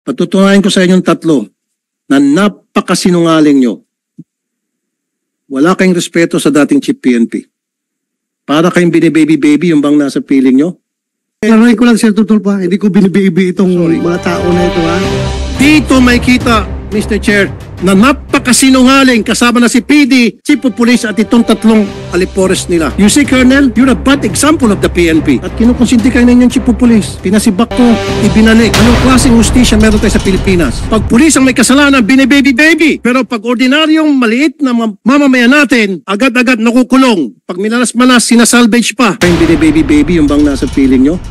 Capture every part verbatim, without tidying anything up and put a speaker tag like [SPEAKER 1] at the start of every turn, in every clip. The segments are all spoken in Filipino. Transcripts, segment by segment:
[SPEAKER 1] Patutunayan ko sa inyong tatlo na napakasinungaling nyo. Wala kayong respeto sa dating chief P N P. Para kayong binibaby-baby yung bang nasa piling nyo.
[SPEAKER 2] Klaroin ko lang, Sir Tutulpa, hindi ko binibaby itong
[SPEAKER 1] Sorry.
[SPEAKER 2] mga tao na ito, ha?
[SPEAKER 1] Dito may kita, Mister Chair, na napakasinungaling kasama na si P D, Chief of Police at itong tatlong alipores nila. You see, Colonel, you're a bad example of the P N P. At kinukonsinti kayo na inyong Chief of Police. Pinasibak ko, ibinalik. Anong klaseng hustisya meron tayo sa Pilipinas? Pag pulis ang may kasalanan, binibaby-baby. Pero pag ordinaryong maliit na mamamayan natin, agad-agad nakukulong. Pag minalas-malas, sinasalvage pa. Kayong binibaby-baby yung bang nasa feeling nyo?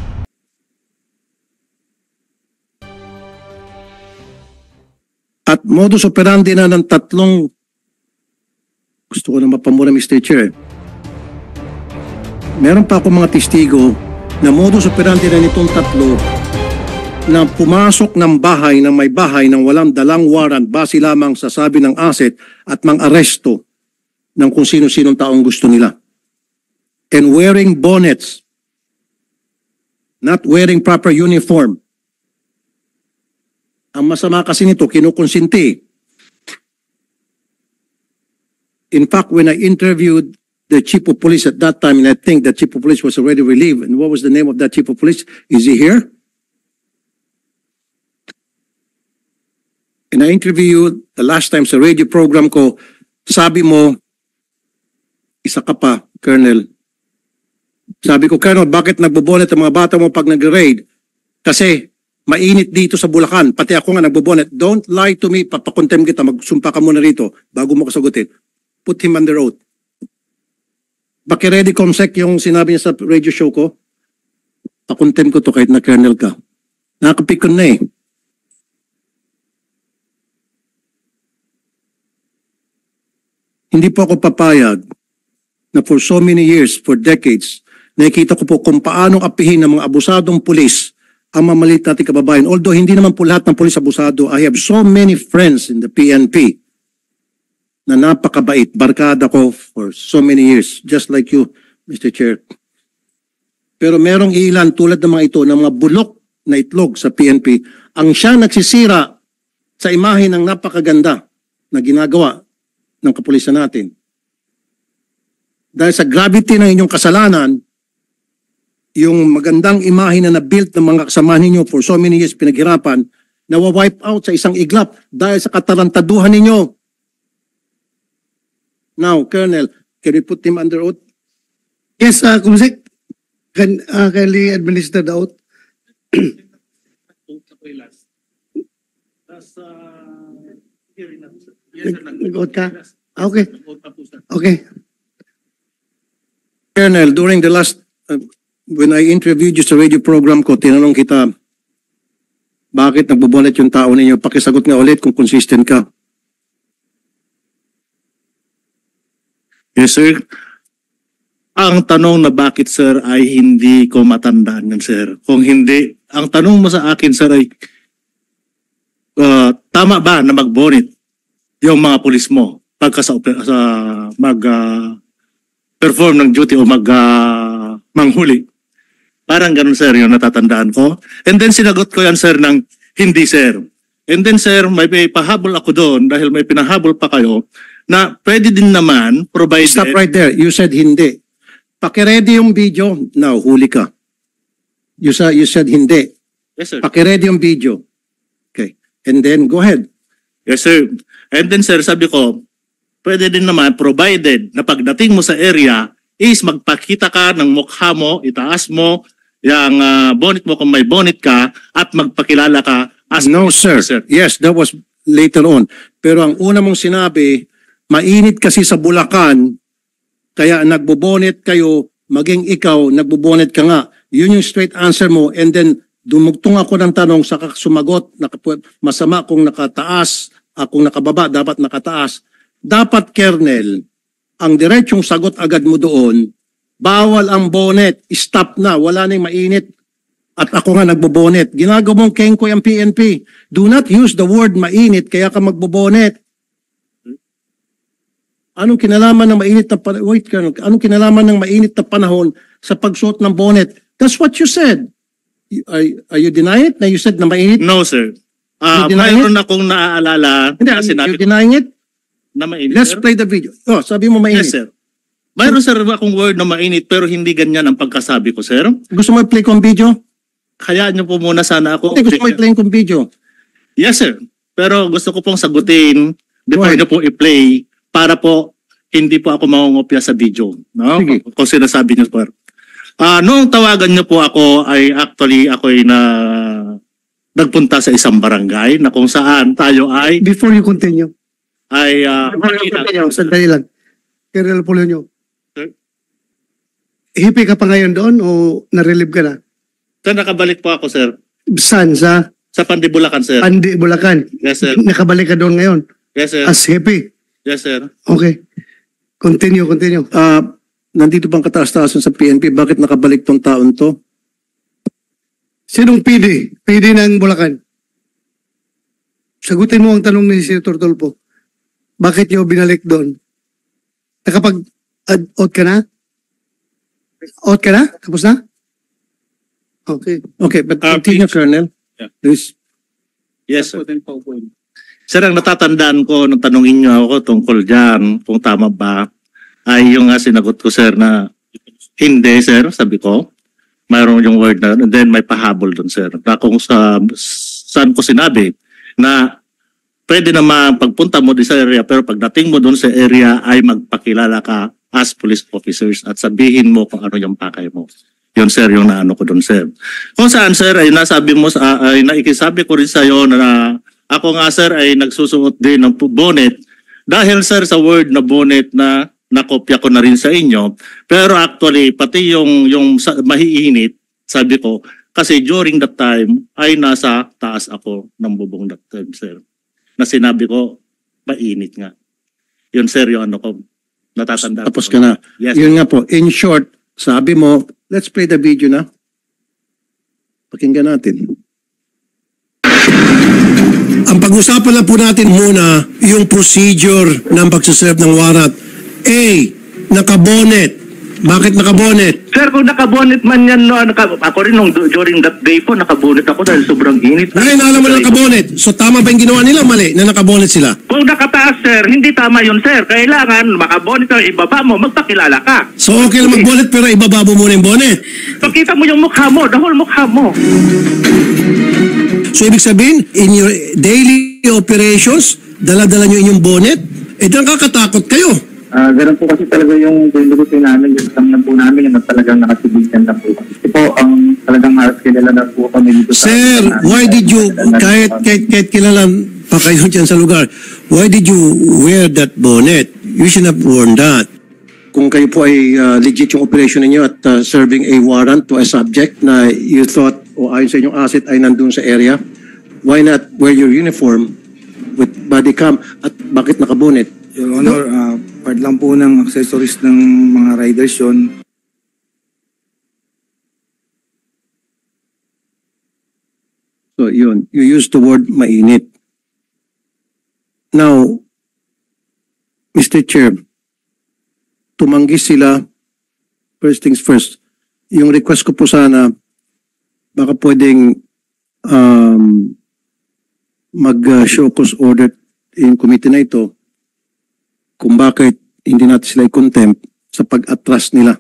[SPEAKER 1] At modus operandi na ng tatlong, gusto ko na mapamura, Mister Chair. Meron pa ako mga testigo na modus operandi na nitong tatlo na pumasok ng bahay ng may bahay ng walang dalang warrant base lamang sa sabi ng asset at mang-aresto ng kung sino-sinong taong gusto nila. And wearing bonnets, not wearing proper uniform. Ang masama kasi nito, kinukonsinti. In fact, when I interviewed the Chief of Police at that time, and I think the Chief of Police was already relieved, and what was the name of that Chief of Police? Is he here? And I interviewed the last time sa radio program ko, sabi mo, isa ka pa, Colonel. Sabi ko, Colonel, bakit nagbobonet ang mga bata mo pag nag-raid? Kasi mainit dito sa Bulacan. Pati ako nga nagbobonet. Don't lie to me. Papakontem kita. Magsumpa ka muna rito bago mo kasagutin. Put him under oath. Baki-ready, Comsec, yung sinabi niya sa radio show ko? Pakontem ko to kahit na Colonel ka. Nakapikon na eh. Hindi po ako papayag na for so many years, for decades, nakikita ko po kung paanong apihin ng mga abusadong pulis ang mamalit natin kababayan. Although hindi naman po lahat ng pulis abusado, I have so many friends in the P N P na napakabait. Barkada ko for so many years, just like you, Mister Chair. Pero merong ilan tulad ng mga ito, ng mga bulok na itlog sa P N P, ang siya nagsisira sa imahe ng napakaganda na ginagawa ng kapulisan natin. Dahil sa gravity ng inyong kasalanan, yung magandang imahe na na-built ng mga kasamahan ninyo for so many years pinaghirapan, nawa-wipe out sa isang iglap dahil sa katarantaduhan ninyo. Now, Colonel, can we put him under oath?
[SPEAKER 2] Yes, uh, Kumsek, can, uh, can we administer the oath? Nag-oath ka? Ah, okay. Okay.
[SPEAKER 1] Colonel, during the last, uh, when I interviewed you sa radio program ko, tinanong kita, bakit nagbobonet yung tao ninyo? Pakisagot nga ulit kung consistent ka.
[SPEAKER 3] Yes, sir. Ang tanong na bakit, sir, ay hindi ko matandaan yan, sir. Kung hindi, ang tanong mo sa akin, sir, ay uh, tama ba na mag-bonnet yung mga pulis mo pagka sa, sa mag uh, perform ng duty o mag uh, manghuli? Parang ganun, sir, yung natatandaan ko. And then sinagot ko yan, sir, ng hindi, sir. And then, sir, may, may pahabol ako doon dahil may pinahabol pa kayo na pwede din naman provided...
[SPEAKER 1] Stop right there. You said hindi. Pakiready yung video. Now, huli ka. You, sa, you said hindi.
[SPEAKER 3] Yes, sir.
[SPEAKER 1] Pakiready yung video. Okay. And then, go ahead.
[SPEAKER 3] Yes, sir. And then, sir, sabi ko, pwede din naman provided na pagdating mo sa area is magpakita ka ng mukha mo, itaas mo, yung uh, bonnet mo kung may bonnet ka, at magpakilala ka as...
[SPEAKER 1] No, sir.
[SPEAKER 3] sir.
[SPEAKER 1] Yes, that was later on. Pero ang una mong sinabi, mainit kasi sa Bulacan, kaya nagbobonet kayo, maging ikaw, nagbobonet ka nga. Yun yung straight answer mo. And then, dumugtong ako ng tanong, saka sumagot, masama kung nakataas, kung nakababa, dapat nakataas. Dapat, Colonel, ang diretsong sagot agad mo doon, bawal ang bonnet, stop na, wala nang mainit. At ako nga nagbobonet. Ginagawa mong kengkoy ang P N P. Do not use the word mainit, kaya ka magbobonet. Anong kinalaman ng mainit na panahon? Wait, Colonel. Anong kinalaman ng mainit na panahon sa pagsuot ng bonnet? That's what you said. Are, are you denying it na you said na mainit?
[SPEAKER 3] No, sir. Ah,
[SPEAKER 1] You denying
[SPEAKER 3] mayroon akong naaalala
[SPEAKER 1] Hindi,
[SPEAKER 3] na sinabi
[SPEAKER 1] you're denying it?
[SPEAKER 3] na mainit.
[SPEAKER 1] Let's
[SPEAKER 3] sir.
[SPEAKER 1] play the video. Oh, sabi mo mainit.
[SPEAKER 3] Yes, sir. Mayroon, sir, akong word na mainit pero hindi ganyan ang pagkasabi ko, sir.
[SPEAKER 1] Gusto mo i-play kong video?
[SPEAKER 3] Kaya niyo po muna sana ako.
[SPEAKER 1] Hindi, gusto mo i-play kong video.
[SPEAKER 3] Yes, sir. Pero gusto ko pong sagutin
[SPEAKER 1] Go
[SPEAKER 3] before
[SPEAKER 1] ahead.
[SPEAKER 3] niyo po i-play para po hindi po ako mangungopya sa video. No?
[SPEAKER 1] Sige.
[SPEAKER 3] Kung sinasabi niyo po. Ah, noong tawagan niyo po ako ay actually ako ay na nagpunta sa isang barangay na kung saan tayo ay
[SPEAKER 2] Before you continue,
[SPEAKER 3] ay ah,
[SPEAKER 2] before you
[SPEAKER 3] makina-
[SPEAKER 2] continue, sandali lang. Colonel Polonio,
[SPEAKER 3] Sir?
[SPEAKER 2] hipi ka pa ngayon doon o na-relieve ka na?
[SPEAKER 3] Sir, nakabalik po ako, sir.
[SPEAKER 2] Saan? Sa
[SPEAKER 3] Sa Pandibulacan, sir.
[SPEAKER 2] Pandi, Bulacan.
[SPEAKER 3] Yes, sir.
[SPEAKER 2] Nakabalik ka doon ngayon
[SPEAKER 3] Yes, sir.
[SPEAKER 2] as hippie.
[SPEAKER 3] Yes, sir.
[SPEAKER 2] Okay. Continue, continue.
[SPEAKER 1] Ah, nandito bang kataas-taasan sa P N P? Bakit nakabalik tong taon to?
[SPEAKER 2] Sinong P D? P D ng Bulacan. Sagutin mo ang tanong ni Senator Tulfo. Bakit niyo binalik doon? Nakapag-out ka na? Out ka na? Tapos na? Okay.
[SPEAKER 1] Okay, but
[SPEAKER 3] Ah,
[SPEAKER 1] continue,
[SPEAKER 3] please.
[SPEAKER 1] Colonel.
[SPEAKER 3] Yeah.
[SPEAKER 1] Please.
[SPEAKER 3] Yes, sir. Sir, ang natatandaan ko nung tanongin niyo ako tungkol dyan, kung tama ba, ay yung nga sinagot ko, sir, na hindi, sir, sabi ko. Mayroon yung word na, and then may pahabol dun, sir. Na kung sa, saan ko sinabi na pwede naman pagpunta mo din sa area, pero pagdating mo dun sa area ay magpakilala ka as police officers at sabihin mo kung ano yung pakay mo. Yun, sir, yung naano ko dun, sir. Kung saan, sir, ay nasabi mo, sa, ay naikisabi ko rin sa'yo na ako nga, sir, ay nagsusuot din ng bonnet dahil, sir, sa word na bonnet na nakopya ko na rin sa inyo. Pero actually, pati yung, yung sa, mahiinit, sabi ko, kasi during that time, ay nasa taas ako ng bubong that time, sir. Na sinabi ko, mainit nga. Yun, sir, yung ano ko, natatanda.
[SPEAKER 1] Tapos
[SPEAKER 3] ko.
[SPEAKER 1] ka na.
[SPEAKER 3] Yes.
[SPEAKER 1] Yun nga po, in short, sabi mo, let's play the video na. Pakinggan natin. Ang pag-usapan lang po natin muna yung procedure ng pagsaserve ng warrant. A, nakabonet. Bakit nakabonet?
[SPEAKER 4] Sir, kung nakabonet man yan, no, naka, ako rin nung during that day po, nakabonet ako dahil sobrang init.
[SPEAKER 1] Ngayon, alam mo na nakabonet. So tama ba yung ginawa nila? Mali na nakabonet sila.
[SPEAKER 4] Kung nakataas, sir, hindi tama yun, sir. Kailangan makabonet ka, ibaba mo, magpakilala ka.
[SPEAKER 1] So okay lang magbonet pero ibababa mo muna yung bonet.
[SPEAKER 4] Pakita mo yung mukha mo, the whole mukha mo.
[SPEAKER 1] So ibig sabihin, in your daily operations, dala-dala nyo inyong bonet, eh nakakatakot kayo.
[SPEAKER 5] Ah, ganun po kasi talaga yung pinag-usin namin, yung lang po namin, yung talagang nakasibigan lang po. Kasi po, ang talagang halos kilala na po kami dito sa...
[SPEAKER 1] Sir, why did you, kahit, kahit, kahit kilala pa kayo dyan sa lugar, why did you wear that bonnet? You should have worn that. Kung kayo po ay uh, legit yung operation ninyo at uh, serving a warrant to a subject na you thought o ayon sa inyong asset ay nandun sa area, why not wear your uniform with body cam at bakit nakabonet?
[SPEAKER 6] Your Honor, ah, part lang po ng accessories ng mga riders yun.
[SPEAKER 1] So yun, you use the word mainit. Now, Mister Chair, tumanggi sila, first things first, yung request ko po sana, baka pwedeng um, mag-show cause order in committee na ito kung bakit hindi natin sila i-contempt sa pag-atras nila.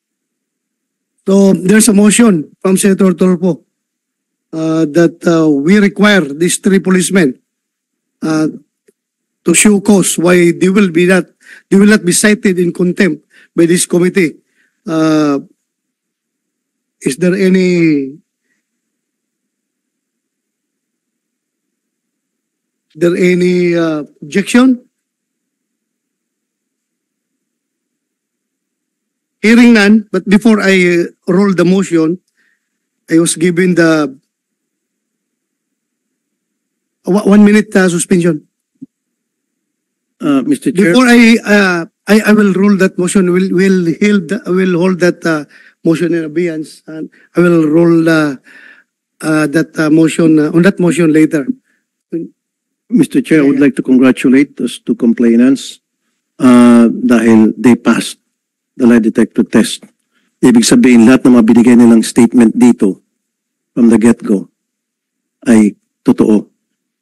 [SPEAKER 2] So there's a motion from Senator Tulfo uh, that uh, we require these three policemen uh, to show cause why they will be not they will not be cited in contempt by this committee. Uh, is there any there any uh, objection? Hearing none, but before I uh, roll the motion, I was given the uh, one minute uh, suspension.
[SPEAKER 1] Uh, Mister Chair,
[SPEAKER 2] Before I, uh, I, I will roll that motion, will will hold, will hold that uh, motion in abeyance, and I will roll uh, uh, that uh, motion uh, on that motion later.
[SPEAKER 1] Mister Chair, I would like to congratulate those two complainants uh, dahil they passed the lie detector test. Ibig sabihin, lahat ng mga binigay nilang statement dito from the get-go ay totoo.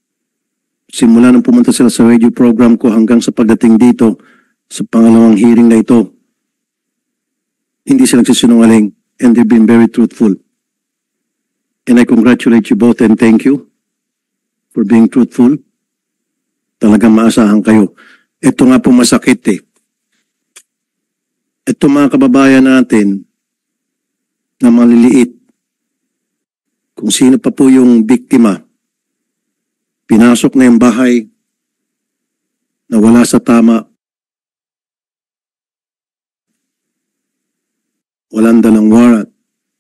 [SPEAKER 1] simula nang pumunta sila sa radio program ko hanggang sa pagdating dito sa pangalawang hearing na ito, hindi sila nagsisinungaling and they've been very truthful. And I congratulate you both and thank you for being truthful. Talagang maasahan kayo. Ito nga po masakit eh. Ito mga kababayan natin na maliliit, kung sino pa po yung biktima, pinasok na yung bahay na wala sa tama, walang dalang warrant,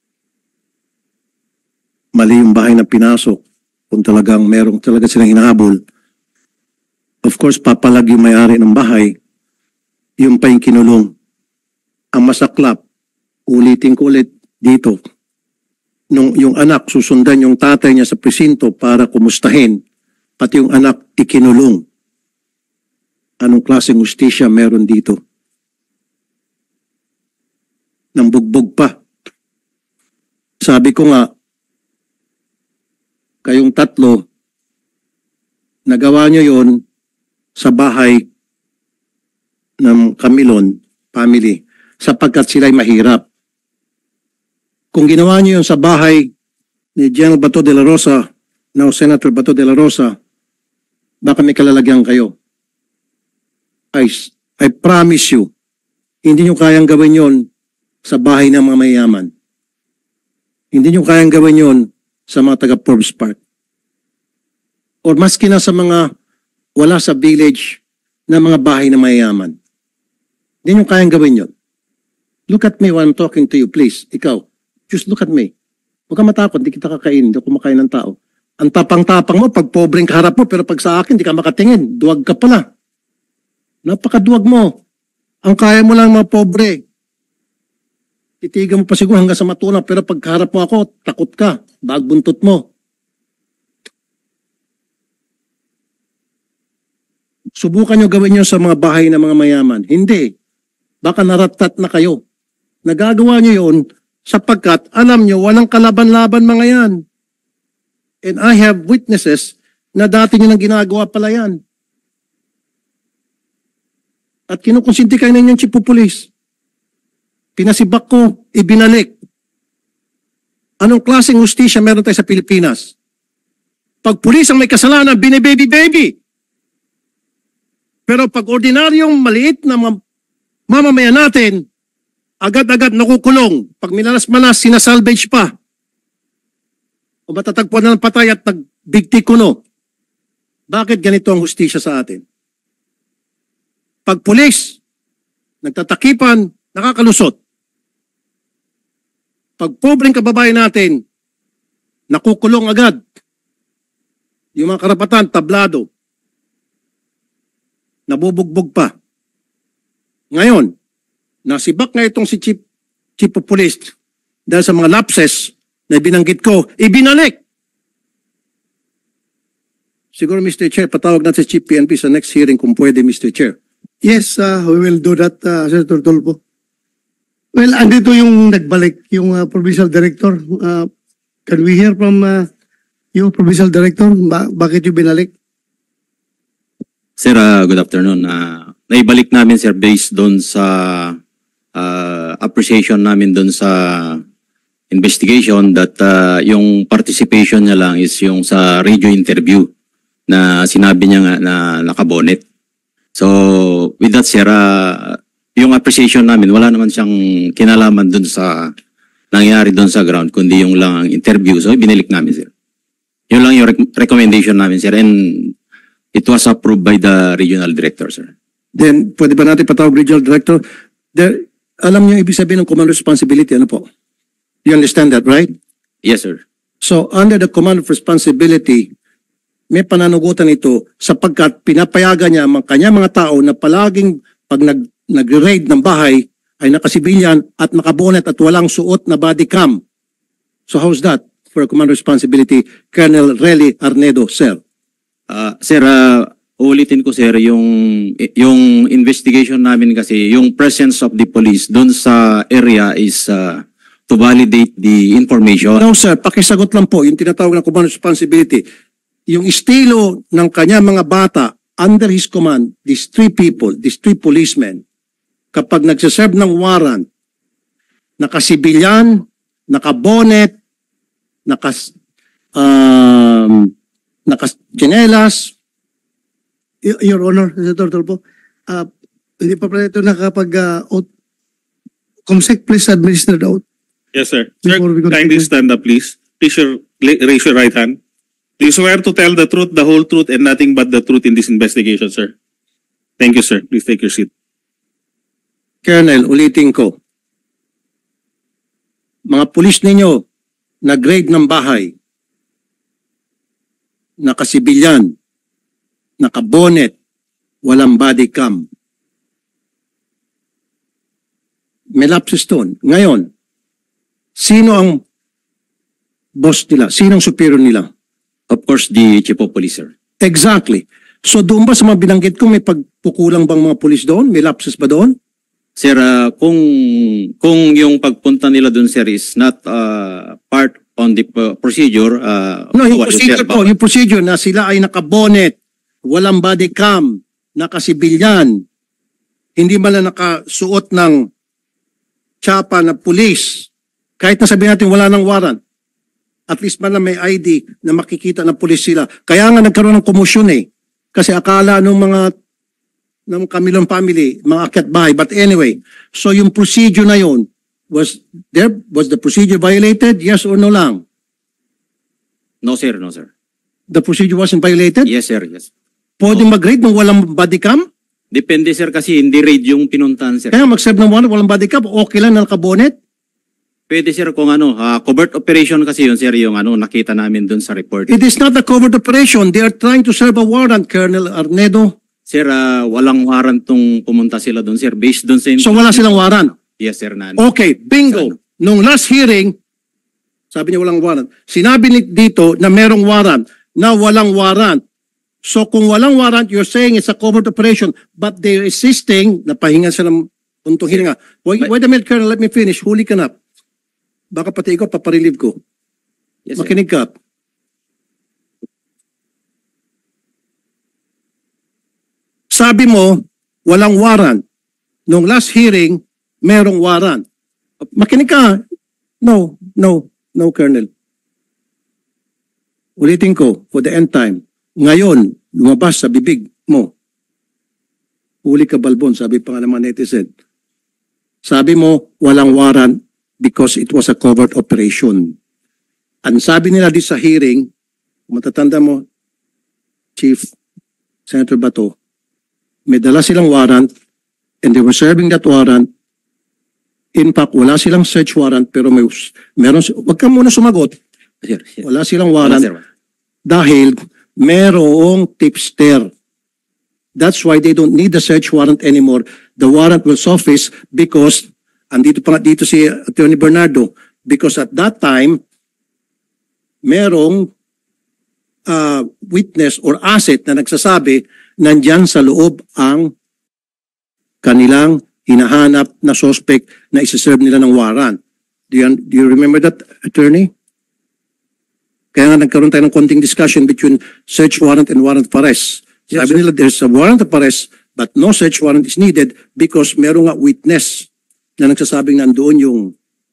[SPEAKER 1] mali yung bahay na pinasok, kung talagang merong talaga silang hinahabol, of course, papalag yung may-ari ng bahay, yung pa yung kinulong. Ang masaklap, ulitin ko ulit dito, nung yung anak susundan yung tatay niya sa presinto para kumustahin, pati yung anak ikinulong. Anong klaseng hustisya meron dito? Nang bugbog pa. Sabi ko nga, kayong tatlo, nagawa nyo yon sa bahay ng Camilon family sapagkat sila'y mahirap. Kung ginawa nyo yun sa bahay ni General Bato de la Rosa, now Senator Bato de la Rosa, baka may kalalagyan kayo. I, I promise you, hindi nyo kayang gawin yon sa bahay ng mga mayayaman. Hindi nyo kayang gawin yon sa mga taga Forbes Park. Or maski na sa mga wala sa village na mga bahay na mayayaman. Hindi nyo kayang gawin yon. Look at me while I'm talking to you, please. Ikaw, just look at me. Huwag ka matakot, hindi kita kakain, hindi ako kumakain ng tao. Ang tapang-tapang mo, pag pobreng kaharap mo, pero pag sa akin, hindi ka makatingin. Duwag ka pala. Napakaduwag mo. Ang kaya mo lang mga pobre. Titigan mo pa siguro hanggang sa matuna, pero pag kaharap mo ako, takot ka. Bagbuntot mo. Subukan nyo gawin nyo sa mga bahay ng mga mayaman. Hindi. Baka naratat na kayo. Nagagawa nyo yun sapagkat alam nyo walang kalaban-laban mga yan. And I have witnesses na dati nyo nang ginagawa pala yan. At kinukonsinti kayo na inyong chief of police. Pinasibak ko, ibinalik. Anong klaseng hustisya meron tayo sa Pilipinas? Pag pulis ang may kasalanan, binibaby-baby. Pero pag ordinaryong maliit na mamamayan natin, agad-agad nakukulong. Pag minalas-malas, sinasalvage pa. O matatagpuan na ng patay at nagbigti kuno. Bakit ganito ang hustisya sa atin? Pag pulis, nagtatakipan, nakakalusot. Pag pobreng kababayan natin, nakukulong agad. Yung mga karapatan, tablado. Nabubugbog pa. Ngayon, nasibak nga itong si Chief, Chief of Police dahil sa mga lapses na binanggit ko, ibinalik. Siguro, Mister Chair, patawag natin si Chief P N P sa next hearing kung pwede, Mister Chair.
[SPEAKER 2] Yes, uh, we will do that, uh, Senator Tolpo. Well, andito yung nagbalik, yung uh, Provincial Director. Uh, can we hear from uh, you, Provincial Director? Ba bakit yung binalik?
[SPEAKER 7] Sir, uh, good afternoon. Uh, naibalik namin, sir, based doon sa uh, appreciation namin doon sa investigation that uh, yung participation niya lang is yung sa radio interview na sinabi niya nga na nakabonet. So, with that, sir, uh, yung appreciation namin, wala naman siyang kinalaman doon sa nangyari doon sa ground, kundi yung lang ang interview. So, binalik namin, sir. Yun lang yung rec recommendation namin, sir. And it was approved by the regional director, sir.
[SPEAKER 1] Then, pwede ba natin patawag regional director? There, alam niyo ibig sabihin ng command responsibility, ano po? You understand that, right?
[SPEAKER 7] Yes, sir.
[SPEAKER 1] So, under the command of responsibility, may pananugutan ito sapagkat pinapayagan niya ang kanya mga tao na palaging pag nag, nag-raid ng bahay ay nakasibilyan at nakabonet at walang suot na body cam. So, how's that for a command responsibility? Colonel Relly Arnedo, sir.
[SPEAKER 7] Uh, sir, uh, ulitin ko, sir, yung, yung investigation namin kasi, yung presence of the police doon sa area is uh, to validate the information.
[SPEAKER 1] No, sir, pakisagot lang po yung tinatawag na command responsibility. yung estilo ng kanya mga bata under his command, these three people, these three policemen, kapag nagsiserve ng warrant, nakasibilyan, nakabonet, nakas, um, nakachinelas.
[SPEAKER 2] Y- Your Honor, Senator Tulfo, uh, hindi pa pala ito nakapag uh, oath. Comsec, please administer the oath.
[SPEAKER 8] Yes, sir. Sir,
[SPEAKER 2] Before we
[SPEAKER 8] kindly
[SPEAKER 2] continue.
[SPEAKER 8] stand up, please. Please your, raise your right hand. Do you swear to tell the truth, the whole truth, and nothing but the truth in this investigation, sir? Thank you, sir. Please take your seat.
[SPEAKER 1] Colonel, ulitin ko. Mga pulis ninyo na grade ng bahay, nakasibilyan, nakabonet, walang body cam. May lapses doon. Ngayon, sino ang boss nila? Sino ang superior nila?
[SPEAKER 7] Of course, the chief of police, sir.
[SPEAKER 1] Exactly. So doon ba sa mga binanggit ko, may pagpukulang bang mga pulis doon? May lapses ba doon?
[SPEAKER 7] Sir, ah, kung kung yung pagpunta nila doon, sir, is not ah, part on the uh, procedure, ah,
[SPEAKER 1] No, yung
[SPEAKER 7] wala,
[SPEAKER 1] procedure
[SPEAKER 7] sir,
[SPEAKER 1] po, yung procedure na sila ay nakabonet, walang body cam, nakasibilyan, hindi man lang nakasuot ng tsapa na pulis, kahit na sabihin natin wala ng warrant, at least man lang may I D na makikita ng pulis sila. Kaya nga nagkaroon ng komosyon eh. Kasi akala nung mga ng Camilon family, mga akyat bahay. But anyway, so yung procedure na yun, was there, was the procedure violated? Yes or no lang?
[SPEAKER 7] No, sir, no, sir.
[SPEAKER 1] The procedure wasn't violated?
[SPEAKER 7] Yes, sir, yes.
[SPEAKER 1] Pwede mag-grade nung walang body cam?
[SPEAKER 7] Depende, sir, kasi hindi raid yung pinuntahan, sir.
[SPEAKER 1] Kaya mag-serve ng warrant, walang body cam, okay lang na nakabonet?
[SPEAKER 7] Pwede, sir, kung ano, ah, covert operation kasi yun, sir, yung ano, nakita namin doon sa report.
[SPEAKER 1] It is not a covert operation. They are trying to serve a warrant, Colonel Arnedo.
[SPEAKER 7] Sir, ah, walang warrant tong pumunta sila doon, sir, based doon sa...
[SPEAKER 1] So wala silang warrant.
[SPEAKER 7] Yes, sir, na.
[SPEAKER 1] Okay, bingo. Nung last hearing, sabi niya walang warrant. Sinabi ni dito na merong warrant, na walang warrant. So kung walang warrant, you're saying it's a covert operation, but they're insisting, napahingan sila ng puntong hiringa. Wait, wait a minute, Colonel, let me finish. Huli ka na. Baka pati ikaw, paparelieve ko.
[SPEAKER 7] Yes, sir.
[SPEAKER 1] Makinig ka. Sabi mo, walang warrant. Nung last hearing, merong warrant. Makinig ka. No, no, no, Colonel. Ulitin ko, for the end time. Ngayon, lumabas sa bibig mo. Huli ka, Balbon, sabi pa nga ng mga netizen. Sabi mo, walang warrant because it was a covert operation. Ang sabi nila di sa hearing, matatanda mo, Chief Senator Bato, may dala silang warrant and they were serving that warrant. In fact, wala silang search warrant pero may meron, wag ka muna sumagot.
[SPEAKER 7] Sir, sir.
[SPEAKER 1] Wala silang
[SPEAKER 7] Wala,
[SPEAKER 1] warrant
[SPEAKER 7] sir.
[SPEAKER 1] dahil merong tipster. That's why they don't need the search warrant anymore. The warrant will suffice because andito pa nga dito si Attorney Bernardo, because at that time, merong uh, witness or asset na nagsasabi nandyan sa loob ang kanilang hinahanap na suspect na isa-serve nila ng warrant. Do you, do you remember that, Attorney? Kaya nga nagkaroon tayo ng konting discussion between search warrant and warrant of arrest. Sabi nila there's a warrant of arrest but no search warrant is needed because merong nga witness na nagsasabing nandoon yung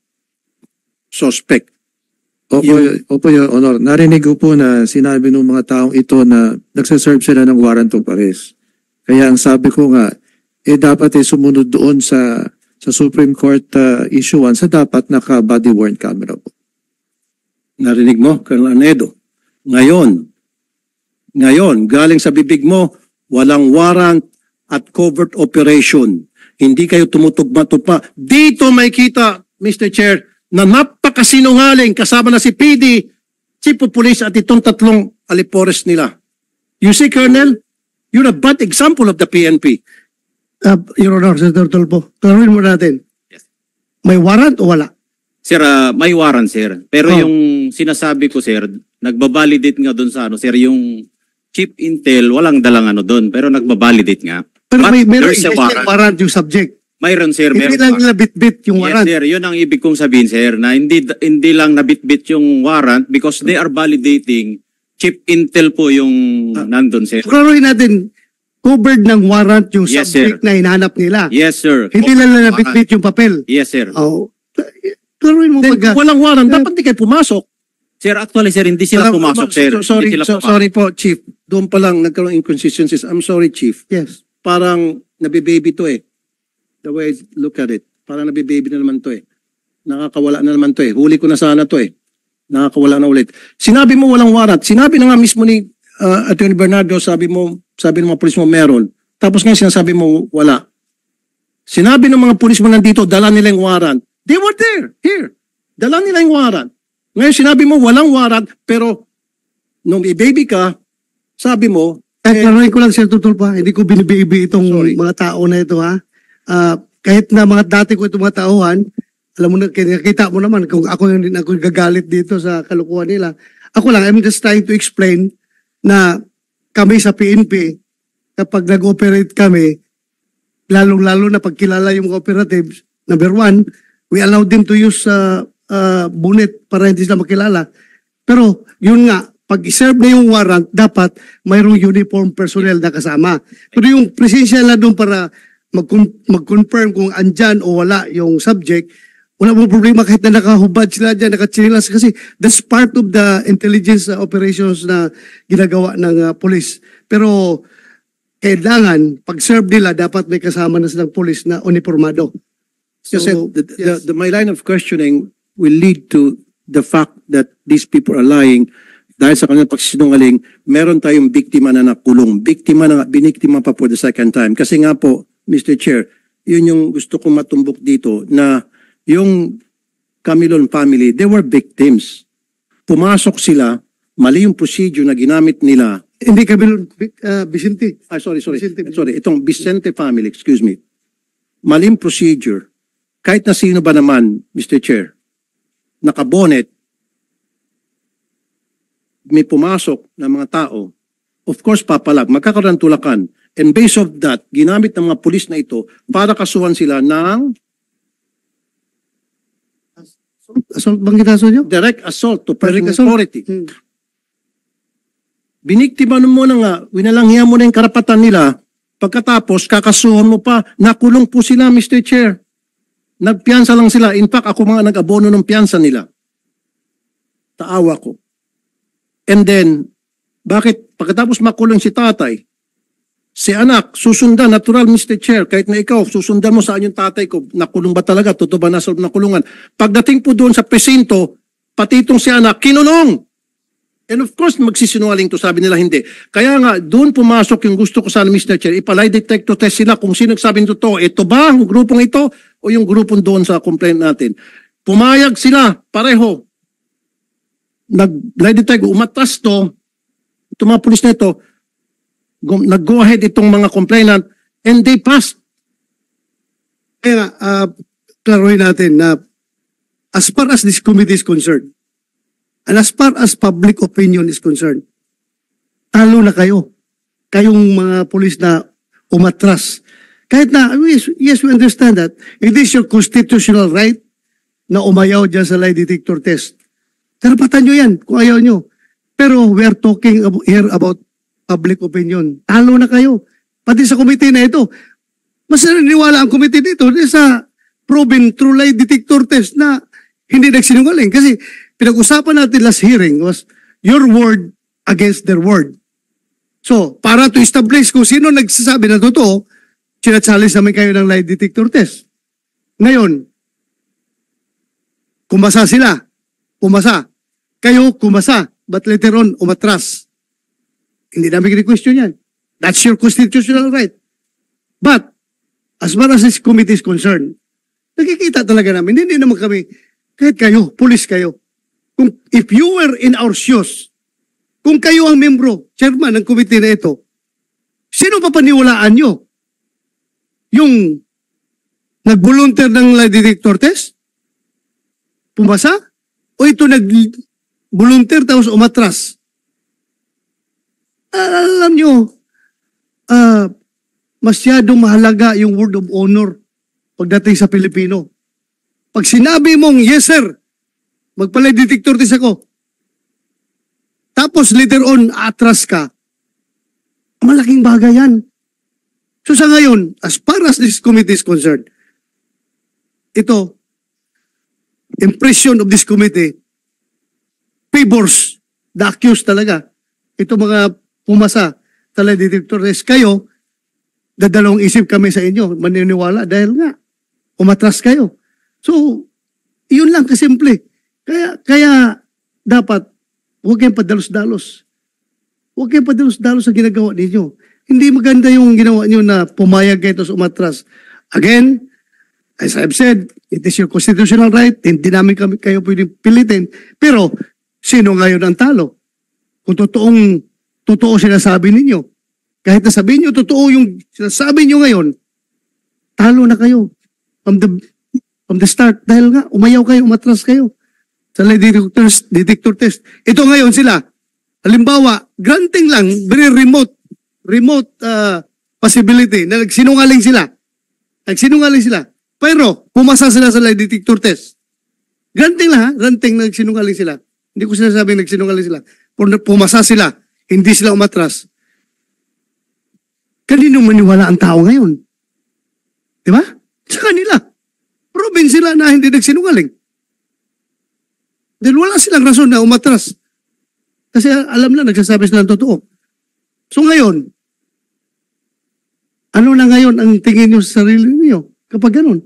[SPEAKER 1] suspect.
[SPEAKER 6] Opo, opo, Your Honor. Narinig ko po na sinabi ng mga taong ito na nagsaserve sila ng warrant of arrest. Kaya ang sabi ko nga, eh dapat eh sumunod doon sa sa Supreme Court uh, issuance sa dapat naka-body worn camera po.
[SPEAKER 1] Narinig mo, Colonel Arnedo. Ngayon, ngayon, galing sa bibig mo, walang warrant at covert operation. Hindi kayo tumutugma-tugma. Dito may kita, Mister Chair, na napakasinungaling kasama na si P D, Chief of Police at itong tatlong alipores nila. You see, Colonel, you're a bad example of the P N P.
[SPEAKER 2] Uh, Your Honor, Senator Tulfo, klaruhin mo natin.
[SPEAKER 7] Yes.
[SPEAKER 2] May warrant o wala?
[SPEAKER 7] Sir, ah, may warrant, sir. Pero
[SPEAKER 2] Oh.
[SPEAKER 7] yung sinasabi ko, sir, nagbabalidate nga doon sa ano, sir, yung Chief Intel, walang dalang ano doon, pero nagbabalidate nga.
[SPEAKER 2] Pero
[SPEAKER 7] But
[SPEAKER 2] may meron
[SPEAKER 7] there's a
[SPEAKER 2] existing
[SPEAKER 7] warrant.
[SPEAKER 2] warrant yung subject.
[SPEAKER 7] Mayroon, sir.
[SPEAKER 2] Hindi
[SPEAKER 7] Meron
[SPEAKER 2] lang
[SPEAKER 7] pa.
[SPEAKER 2] nila bit-bit yung
[SPEAKER 7] Yes,
[SPEAKER 2] warrant.
[SPEAKER 7] sir. Yun ang ibig kong sabihin, sir, na hindi hindi lang nabitbit yung warrant because they are validating Chief Intel po yung
[SPEAKER 2] Ah.
[SPEAKER 7] nandun, sir.
[SPEAKER 2] Klaruhin natin, covered ng warrant yung
[SPEAKER 7] Yes,
[SPEAKER 2] subject
[SPEAKER 7] sir.
[SPEAKER 2] na hinahanap nila.
[SPEAKER 7] Yes, sir.
[SPEAKER 2] Hindi lang na nabitbit yung papel.
[SPEAKER 7] Yes, sir.
[SPEAKER 2] Oh, klaruhin mo
[SPEAKER 1] Then,
[SPEAKER 2] pagka...
[SPEAKER 1] walang warrant, dapat di kayo pumasok.
[SPEAKER 7] Sir, actually, sir, hindi sila
[SPEAKER 1] Ah,
[SPEAKER 7] pumasok,
[SPEAKER 1] ma-
[SPEAKER 7] sir.
[SPEAKER 1] so- sorry,
[SPEAKER 7] Hindi sila
[SPEAKER 1] so-
[SPEAKER 7] pumasok.
[SPEAKER 1] sorry po, Chief. Doon pa lang nagkaroon inconsistencies. I'm sorry, Chief.
[SPEAKER 2] Yes.
[SPEAKER 1] Parang nabibaby to eh. The way I look at it. Parang nabibaby na naman to eh. Nakakawala na naman to eh. Huli ko na sana to eh. Nakakawala na ulit. Sinabi mo walang warrant. Sinabi na nga mismo ni uh, Attorney Bernardo, sabi mo, sabi ng mga pulis mo meron. Tapos ngayon sinasabi mo wala. Sinabi ng mga pulis mo nandito, dala nila yung warrant. They were there, here. Dala nila yung warrant. Ngayon sinabi mo walang warrant, pero nung i-baby ka, sabi mo,
[SPEAKER 2] Eh, klaruhin ko lang, Sir Tutulpa, hindi ko binibibi itong
[SPEAKER 1] Sorry.
[SPEAKER 2] mga tao na ito, ha? Ah, kahit na mga dati ko itong mga tauhan, alam mo na, nakita mo naman kung ako yung ako yung gagalit dito sa kalukuhan nila. Ako lang, I'm just trying to explain na kami sa P N P, kapag nag-operate kami, lalong-lalo na pagkilala yung mga operatives, number one, we allow them to use uh, uh, bonnet para hindi sila makilala. Pero yun nga, pag i-serve na yung warrant, dapat mayroong uniform personnel na kasama. Pero yung presensya na doon para mag- mag-confirm kung andyan o wala yung subject, wala mo problema kahit na nakahubad sila dyan, nakachilas, kasi that's part of the intelligence uh, operations na ginagawa ng uh, police. Pero kailangan, pag-serve nila, dapat may kasama na silang police na uniformado.
[SPEAKER 1] Kasi
[SPEAKER 2] So,
[SPEAKER 1] the, the,
[SPEAKER 2] yes.
[SPEAKER 1] the, my line of questioning will lead to the fact that these people are lying dahil sa kanilang pagsisinungaling, meron tayong biktima na nakulong. Biktima na, biniktima pa for the second time. Kasi nga po, Mister Chair, yun yung gusto kong matumbok dito na yung Camilon family, they were victims. Pumasok sila, mali yung procedure na ginamit nila.
[SPEAKER 2] Hindi kami, uh, Vicente.
[SPEAKER 1] Ah, sorry, sorry.
[SPEAKER 2] Vicente.
[SPEAKER 1] Sorry, itong Vicente family, excuse me. Maling procedure. Kahit na sino ba naman, Mister Chair, nakabonet, may pumasok na mga tao, of course, papalag, magkakaroon ng tulakan. And based of that, ginamit ng mga pulis na ito para kasuhan sila ng
[SPEAKER 2] Assault bang kinaso nyo?
[SPEAKER 1] direct assault to
[SPEAKER 2] Direct
[SPEAKER 1] personal
[SPEAKER 2] assault?
[SPEAKER 1] authority.
[SPEAKER 2] Hmm.
[SPEAKER 1] Biniktima mo na nga, winalanghiya mo na yung karapatan nila, pagkatapos kakasuhan mo pa, nakulong po sila, Mister Chair. Nagpiyansa lang sila. In fact, ako mga nag-abono ng piyansa nila. Taawa ko. And then, bakit pagkatapos makulong si tatay, si anak, susundan, natural, Mister Chair, kahit na ikaw, susundan mo saan yung tatay ko, nakulong ba talaga, totoo ba nasa loob ng kulungan. Pagdating po doon sa presinto, pati itong si anak, kinulong. And of course, magsisinungaling to, sabi nila hindi. Kaya nga, doon pumasok yung gusto ko sana, Mister Chair, ipalay detector test sila kung sino nagsabi ng totoo. Ito ba, yung grupong ito, o yung grupong doon sa complaint natin. Pumayag sila, pareho. Nag-lie detector, umatras to, itong mga pulis na ito, go- nag-go ahead itong mga complainant, and they passed.
[SPEAKER 2] Kaya nga, uh, klaruhin natin na as far as this committee is concerned, and as far as public opinion is concerned, talo na kayo. Kayong mga pulis na umatras. Kahit na, yes, yes, we understand that. It is your constitutional right na umayaw dyan sa lie detector test. Karapatan nyo yan kung ayaw nyo. Pero we are talking ab- here about public opinion. Talo na kayo. Pati sa committee na ito. Mas naniniwala ang committee dito sa proven through lie detector test na hindi nagsinungaling. Kasi pinag-usapan natin last hearing was your word against their word. So, para to establish kung sino nagsasabi na totoo, sinasalis namin kayo ng lie detector test. Ngayon, kumasa sila. Kumasa. Kayo, kumasa. But later on, umatras. Hindi namin kini-question yan. That's your constitutional right. But, as far as this committee is concerned, nakikita talaga namin, hindi naman kami, kahit kayo, police kayo, kung if you were in our shoes, kung kayo ang membro, chairman ng committee na ito, sino pa paniwalaan nyo? Yung nag-volunteer ng lie detector test? Pumasa? O ito nag-volunteer tapos umatras? Alam nyo, ah, masyadong mahalaga yung word of honor pagdating sa Pilipino. Pag sinabi mong, yes sir, magpalay detector test ako, tapos later on, atras ka, malaking bagay yan. So sa ngayon, as far as this committee is concerned, ito, impression of this committee favors the accused talaga. Ito mga pumasa, lie detector test, kayo, dadalawang isip kami sa inyo, maniniwala dahil nga, umatras kayo. So, yun lang kasimple. Kaya, kaya dapat, huwag kayong padalos-dalos. Huwag kayong padalos-dalos sa ginagawa ninyo. Hindi maganda yung ginawa nyo na pumayag kayo tapos umatras. Again, as I've said, it is your constitutional right. Hindi namin kami, kayo pwedeng pilitin. Pero, sino ngayon ang talo? Kung totoong, totoo sinasabi ninyo, kahit na sabihin nyo, totoo yung sinasabi nyo ngayon, talo na kayo from the, from the start. Dahil nga, umayaw kayo, umatras kayo sa lie detector, detector test. Ito ngayon sila, halimbawa, granting lang, very remote, remote uh, possibility na nagsinungaling sila. Nagsinungaling sila. Pero, pumasa sila sa lie detector test. Granting lang ha, granting na nagsinungaling sila. Hindi ko sinasabing nagsinungaling sila. Pumasa sila, hindi sila umatras. Kanino maniwala ang tao ngayon? Di ba? Sa kanila. Proven sila na hindi nagsinungaling. Dahil wala silang rason na umatras. Kasi alam na, nagsasabi sila ng totoo. So ngayon, ano na ngayon ang tingin nyo sa sarili niyo kapag ganun?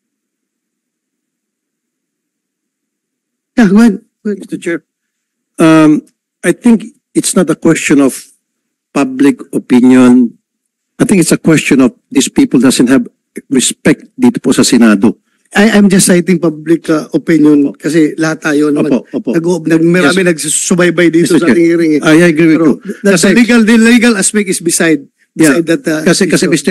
[SPEAKER 2] Yeah, go ahead. Go ahead.
[SPEAKER 1] Mister Chair, um, I think it's not a question of public opinion. I think it's a question of these people doesn't have respect dito po sa Senado.
[SPEAKER 2] I, I'm just citing public uh, opinion kasi lahat tayo naman.
[SPEAKER 1] Opo, opo.
[SPEAKER 2] Nag, nag, marami
[SPEAKER 1] Yes.
[SPEAKER 2] nagsusubaybay dito
[SPEAKER 1] Mister
[SPEAKER 2] sa
[SPEAKER 1] Chair,
[SPEAKER 2] ating hearing. eh.
[SPEAKER 1] I agree with
[SPEAKER 2] Pero
[SPEAKER 1] you.
[SPEAKER 2] the,
[SPEAKER 1] Kasi-
[SPEAKER 2] the legal, the legal aspect is beside,
[SPEAKER 1] Yeah,
[SPEAKER 2] beside that uh,
[SPEAKER 1] kasi, kasi
[SPEAKER 2] issue.
[SPEAKER 1] Mister